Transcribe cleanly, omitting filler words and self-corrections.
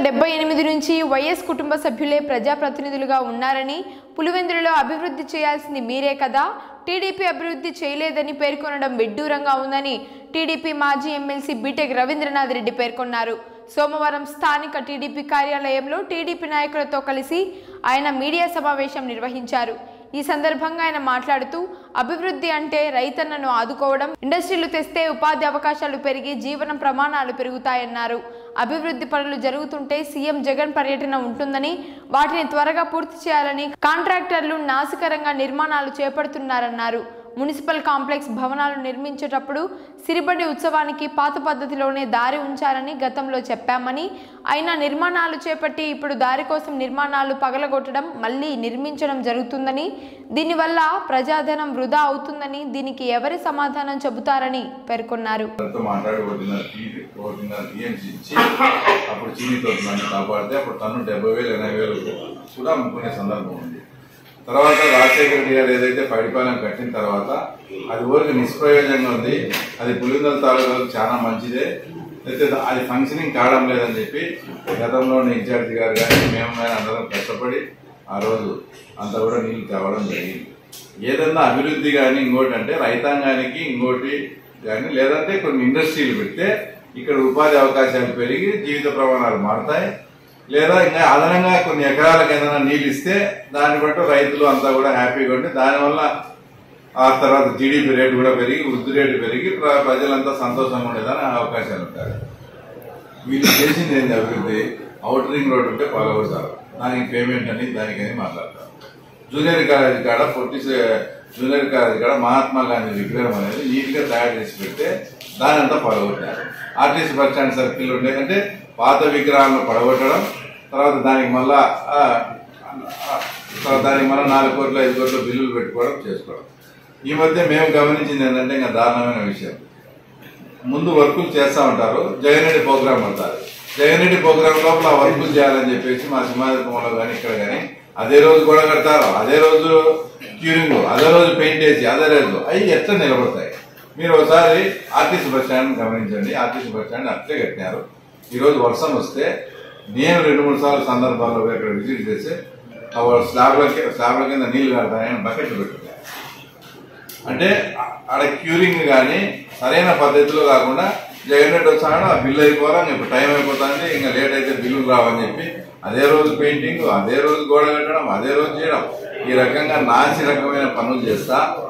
1978 నుంచి వైఎస్ కుటుంబ సభ్యులే ప్రజాప్రతినిధులుగా ఉన్నారని, పులివెందులలో అభివృద్ధి చేయాల్సింది మీరే కదా, టీడీపీ అభివృద్ధి చేయలేదని పేర్కొనడం విడ్డూరంగా ఉందని టీడీపీ మాజీ ఎమ్మెల్సీ బీటెక్ రవీంద్రనాథ్ రెడ్డి పేర్కొన్నారు. సోమవారం స్థానిక టీడీపీ కార్యాలయంలో టీడీపీ నాయకులతో కలిసి ఆయన మీడియా సమావేశం నిర్వహించారు. ఈ సందర్భంగా ఆయన మాట్లాడుతూ, అభివృద్ధి అంటే రైతన్నను ఆదుకోవడం, ఇండస్ట్రీలు తెస్తే ఉపాధి అవకాశాలు పెరిగి జీవన ప్రమాణాలు పెరుగుతాయన్నారు. అభివృద్ధి పనులు జరుగుతుంటే సీఎం జగన్ పర్యటన ఉంటుందని, వాటిని త్వరగా పూర్తి చేయాలని కాంట్రాక్టర్లు నాసికరంగా నిర్మాణాలు చేపడుతున్నారన్నారు. మున్సిపల్ కాంప్లెక్స్ భవనాలు నిర్మించేటప్పుడు సిరిబండి ఉత్సవానికి పాత పద్ధతిలోనే దారి ఉంచారని గతంలో చెప్పామని, అయినా నిర్మాణాలు చేపట్టి ఇప్పుడు దారి కోసం నిర్మాణాలు పగలగొట్టడం, మళ్లీ నిర్మించడం జరుగుతుందని, దీనివల్ల ప్రజాధనం వృధా అవుతుందని, దీనికి ఎవరి సమాధానం చెబుతారని పేర్కొన్నారు. తర్వాత రాజశేఖర రెడ్డి గారు ఏదైతే పైడిపాలెం కట్టిన తర్వాత అది ఊరికి నిష్ప్రయోజనంగా ఉంది, అది పులివెందుల తాలూకాలకు చాలా మంచిదే, అయితే అది ఫంక్షనింగ్ కావడం లేదని చెప్పి గతంలో ఇన్ఛార్జి గారు కానీ మేము కానీ అందరం కష్టపడి ఆ రోజు అంతా కూడా నీళ్లు తేవడం జరిగింది. ఏదన్నా అభివృద్ధి కానీ ఇంకోటి అంటే రైతాంగానికి ఇంకోటి కానీ లేదంటే కొన్ని ఇండస్ట్రీలు పెడితే ఇక్కడ ఉపాధి అవకాశాలు పెరిగి జీవిత ప్రమాణాలు మారుతాయి, లేదా ఇంకా అదనంగా కొన్ని ఎకరాలకు ఏదైనా నీళ్ళు ఇస్తే దాన్ని బట్టి రైతులు అంతా కూడా హ్యాపీగా ఉంటే దానివల్ల ఆ తర్వాత జీడీపీ రేటు కూడా పెరిగి వృద్ధి రేటు పెరిగి ప్రజలంతా సంతోషంగా ఉండేదని అవకాశాలు ఉంటాయి. వీళ్ళు చేసింది ఏంటి అభివృద్ధి? అవుటర్ రింగ్ రోడ్ ఉంటే పగలగొడతారు, దానికి పేమెంట్ అని దానికని మాట్లాడతారు. జూనియర్ కాలేజీ కాడ మహాత్మా గాంధీ విగ్రహం అనేది నీట్ గా తయారు చేసి పెడితే దాని అంతా పగలగొట్టారు. ఆర్టీసీ బస్ స్టాండ్ సర్కిల్ ఉండేదంటే పాత విగ్రహాలను పడగొట్టడం, తర్వాత దానికి మళ్ళా 4 కోట్ల 5 కోట్ల బిల్లులు పెట్టుకోవడం చేసుకోవడం. ఈ మధ్య మేము గమనించింది ఏంటంటే ఇంకా దారుణమైన విషయం, ముందు వర్కులు చేస్తూ ఉంటారు, జగన్ రెడ్డి ప్రోగ్రాం అంటారు, జగన్ రెడ్డి ప్రోగ్రాం లోపల వర్కులు చేయాలని చెప్పేసి మా సింహాద్రిపురంలో కానీ ఇక్కడ కానీ అదే రోజు గొడవ కడతారు, అదే రోజు క్యూరింగ్, అదే రోజు పెయింట్ వేసి అదే రోజు అవి ఎట్లా నిలబడతాయి? మీరు ఒకసారి ఆర్టీసీ బస్ స్టాండ్ గమనించండి, ఆర్టీసీ బస్ స్టాండ్ అట్లే కట్టినారు. ఈరోజు వర్షం వస్తే నేను 2-3 సార్లు సందర్భాల్లో ఇక్కడ విజిట్ చేసి స్లాబ్ల కింద నీళ్లు కడతాయని బకెట్లు పెట్టుకున్నాను. అంటే ఆడ క్యూరింగ్ కానీ సరైన పద్ధతిలో కాకుండా జగన్ రెడ్డి వచ్చాడు, ఆ బిల్లు అయిపోవాలా, ఇప్పుడు టైం అయిపోతుంది, ఇంకా లేట్ అయితే బిల్లులు రావని చెప్పి అదే రోజు పెయింటింగ్, అదే రోజు గోడ కట్టడం, అదే రోజు చేయడం, ఈ రకంగా నాసి రకమైన పనులు చేస్తా